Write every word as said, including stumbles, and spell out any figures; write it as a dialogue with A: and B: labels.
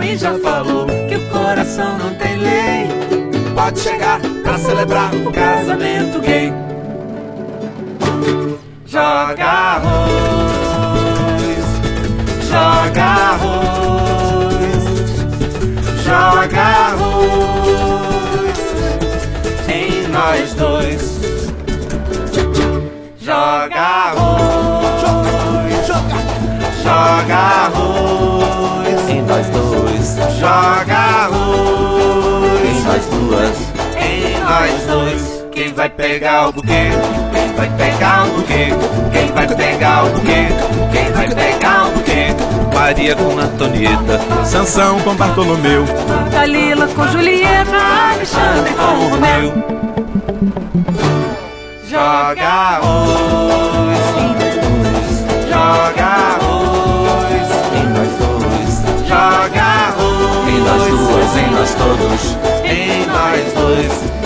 A: mim já falou que o coração não tem lei. Pode chegar pra celebrar o casamento gay. Joga arroz, joga arroz, joga arroz em nós dois. Joga arroz, joga arroz em nós dois. Joga arroz em nós duas, em nós dois. Quem vai pegar o buquê? Quem vai pegar o buquê? Quem vai pegar o buquê? Quem vai pegar o buquê?
B: Maria com Antonieta, Sansão com Bartolomeu,
A: Dalila com Julieta, Alexandre com Romeu. Joga arroz em nós dois. Joga arroz em nós dois. Joga arroz em nós duas, em nós todos, em nós dois.